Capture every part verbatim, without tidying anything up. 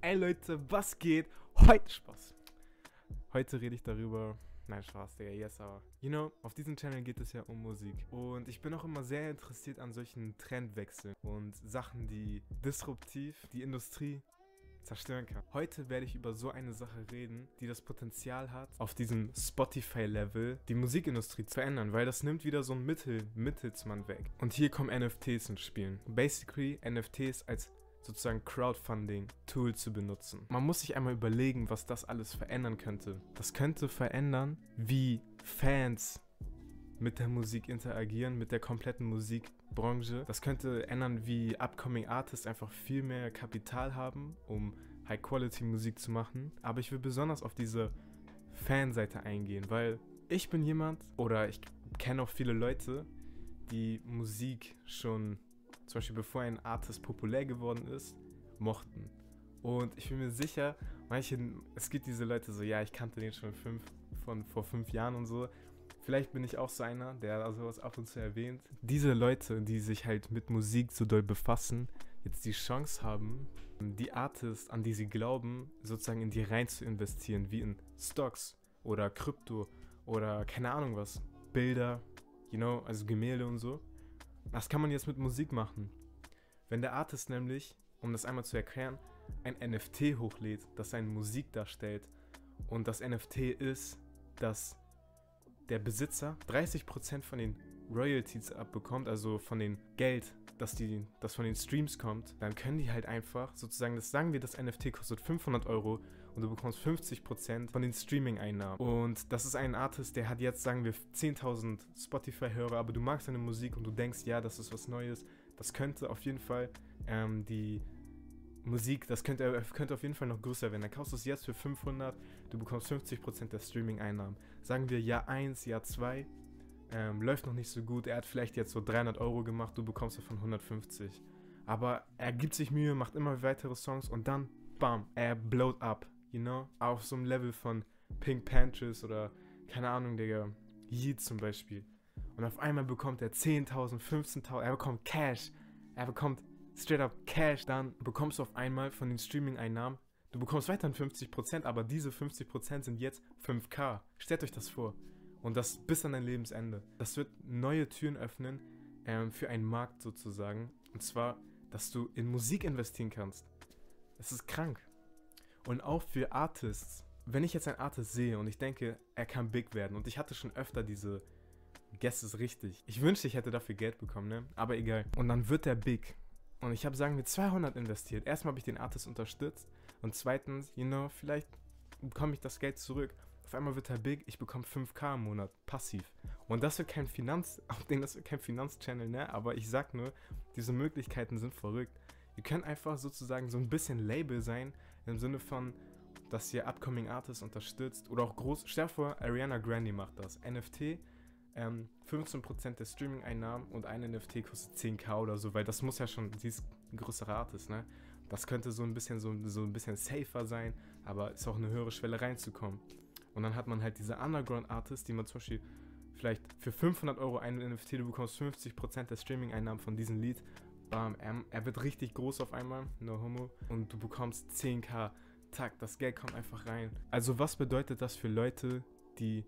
Ey Leute, was geht? Heute Spaß. Heute rede ich darüber. Nein, Spaß, Digga, yes, aber. You know, auf diesem Channel geht es ja um Musik. Und ich bin auch immer sehr interessiert an solchen Trendwechseln und Sachen, die disruptiv die Industrie zerstören kann. Heute werde ich über so eine Sache reden, die das Potenzial hat, auf diesem Spotify-Level die Musikindustrie zu verändern, weil das nimmt wieder so ein Mittel, Mittelsmann weg. Und hier kommen N F Ts ins Spiel. Basically, N F Ts als sozusagen Crowdfunding-Tool zu benutzen. Man muss sich einmal überlegen, was das alles verändern könnte. Das könnte verändern, wie Fans mit der Musik interagieren, mit der kompletten Musikbranche. Das könnte ändern, wie Upcoming Artists einfach viel mehr Kapital haben, um High-Quality-Musik zu machen. Aber ich will besonders auf diese Fanseite eingehen, weil ich bin jemand, oder ich kenne auch viele Leute, die Musik schon, zum Beispiel bevor ein Artist populär geworden ist, mochten. Und ich bin mir sicher, manche, es gibt diese Leute so, ja, ich kannte den schon fünf, von vor fünf Jahren und so. Vielleicht bin ich auch so einer, der sowas ab und zu erwähnt. Diese Leute, die sich halt mit Musik so doll befassen, jetzt die Chance haben, die Artists, an die sie glauben, sozusagen in die rein zu investieren, wie in Stocks oder Krypto oder keine Ahnung was, Bilder, you know, also Gemälde und so. Das kann man jetzt mit Musik machen. Wenn der Artist nämlich, um das einmal zu erklären, ein N F T hochlädt, das seine Musik darstellt, und das N F T ist, dass der Besitzer dreißig Prozent von den Royalties abbekommt, also von dem Geld, das, die, das von den Streams kommt, dann können die halt einfach, sozusagen, das sagen wir, das N F T kostet fünfhundert Euro und du bekommst fünfzig Prozent von den Streaming-Einnahmen. Und das ist ein Artist, der hat jetzt, sagen wir, zehntausend Spotify-Hörer, aber du magst seine Musik und du denkst, ja, das ist was Neues. Das könnte auf jeden Fall ähm, die Musik, das könnte, könnte auf jeden Fall noch größer werden. Dann kaufst du es jetzt für fünfhundert, du bekommst fünfzig Prozent der Streaming-Einnahmen. Sagen wir Jahr eins, Jahr zwei, ähm, läuft noch nicht so gut. Er hat vielleicht jetzt so dreihundert Euro gemacht, du bekommst davon hundertfünfzig. Aber er gibt sich Mühe, macht immer weitere Songs und dann, bam, er blowt up, you know? Auf so einem Level von Pink Panthers oder, keine Ahnung, Digga, Yeet zum Beispiel. Und auf einmal bekommt er zehntausend, fünfzehntausend, er bekommt Cash, er bekommt straight up Cash, dann bekommst du auf einmal von den Streaming-Einnahmen, du bekommst weiterhin fünfzig Prozent, aber diese fünfzig Prozent sind jetzt fünf K. Stellt euch das vor. Und das bis an dein Lebensende. Das wird neue Türen öffnen ähm, für einen Markt sozusagen. Und zwar, dass du in Musik investieren kannst. Das ist krank. Und auch für Artists. Wenn ich jetzt einen Artist sehe und ich denke, er kann big werden, und ich hatte schon öfter diese Guess ist richtig. Ich wünschte, ich hätte dafür Geld bekommen, ne? Aber egal. Und dann wird er big. Und ich habe, sagen wir, zweihundert investiert. Erstmal habe ich den Artist unterstützt. Und zweitens, you know, vielleicht bekomme ich das Geld zurück. Auf einmal wird er big, ich bekomme fünf K im Monat, passiv. Und das wird kein Finanz, auch den, das wird kein Finanzchannel, ne? Aber ich sag nur, diese Möglichkeiten sind verrückt. Ihr könnt einfach sozusagen so ein bisschen Label sein, im Sinne von, dass ihr Upcoming Artists unterstützt. Oder auch groß, stell dir vor, Ariana Grande macht das. N F T, ähm, fünfzehn Prozent der Streaming-Einnahmen und ein N F T kostet zehn K oder so, weil das muss ja schon, sie ist ein größerer Artist, ne? Das könnte so ein bisschen so, so ein bisschen safer sein, aber ist auch eine höhere Schwelle reinzukommen. Und dann hat man halt diese Underground-Artists, die man zum Beispiel vielleicht für fünfhundert Euro einen N F T, du bekommst fünfzig Prozent der Streaming-Einnahmen von diesem Lied. Bam, er, er wird richtig groß auf einmal, no homo, und du bekommst zehn K. Tack, das Geld kommt einfach rein. Also was bedeutet das für Leute, die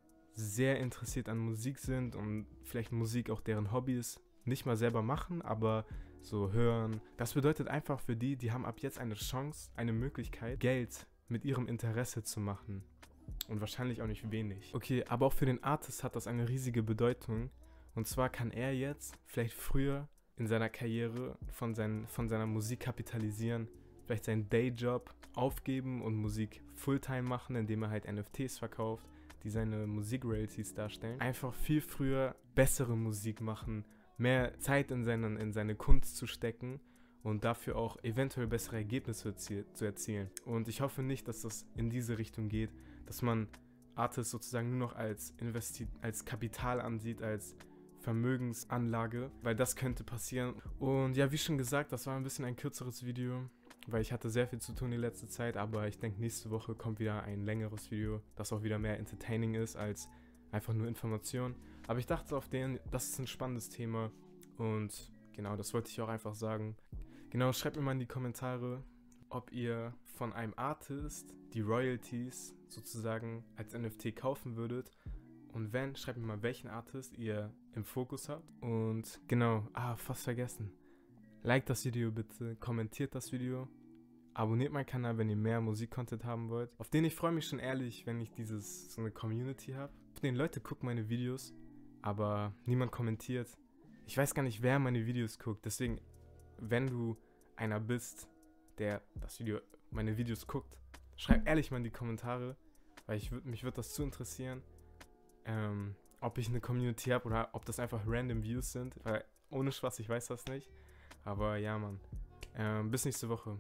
sehr interessiert an Musik sind und vielleicht Musik auch deren Hobby ist, nicht mal selber machen, aber so hören. Das bedeutet einfach für die, die haben ab jetzt eine Chance, eine Möglichkeit, Geld mit ihrem Interesse zu machen. Und wahrscheinlich auch nicht wenig. Okay, aber auch für den Artist hat das eine riesige Bedeutung. Und zwar kann er jetzt vielleicht früher in seiner Karriere von, seinen, von seiner Musik kapitalisieren, vielleicht seinen Dayjob aufgeben und Musik Fulltime machen, indem er halt N F Ts verkauft, die seine Musik-Royalties darstellen. Einfach viel früher bessere Musik machen, mehr Zeit in, seinen, in seine Kunst zu stecken und dafür auch eventuell bessere Ergebnisse zu erzielen. Und ich hoffe nicht, dass das in diese Richtung geht, dass man Artists sozusagen nur noch als, Investi als Kapital ansieht, als Vermögensanlage, weil das könnte passieren. Und ja, wie schon gesagt, das war ein bisschen ein kürzeres Video, weil ich hatte sehr viel zu tun die letzte Zeit, aber ich denke, nächste Woche kommt wieder ein längeres Video, das auch wieder mehr entertaining ist als einfach nur Information. Aber ich dachte auf den, das ist ein spannendes Thema und genau, das wollte ich auch einfach sagen. Genau, schreibt mir mal in die Kommentare, ob ihr von einem Artist die Royalties sozusagen als N F T kaufen würdet. Und wenn, schreibt mir mal, welchen Artist ihr im Fokus habt. Und genau, ah, fast vergessen. Like das Video bitte, kommentiert das Video, abonniert meinen Kanal, wenn ihr mehr Musik-Content haben wollt. Auf den ich freue mich schon ehrlich, wenn ich dieses, so eine Community habe. Auf den Leute gucken meine Videos, aber niemand kommentiert. Ich weiß gar nicht, wer meine Videos guckt. Deswegen, wenn du einer bist, der das Video, meine Videos guckt, schreib ehrlich mal in die Kommentare, weil ich würd, mich würde das zu interessieren, ähm, ob ich eine Community habe oder ob das einfach random Views sind. Weil ohne Spaß, ich weiß das nicht. Aber ja, Mann. Ähm, bis nächste Woche.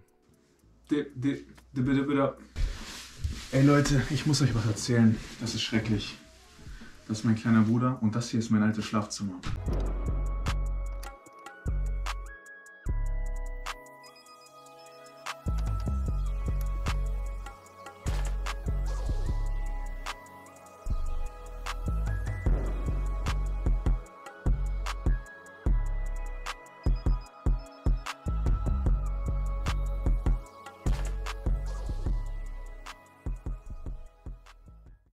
Ey Leute, ich muss euch was erzählen. Das ist schrecklich. Das ist mein kleiner Bruder und das hier ist mein altes Schlafzimmer.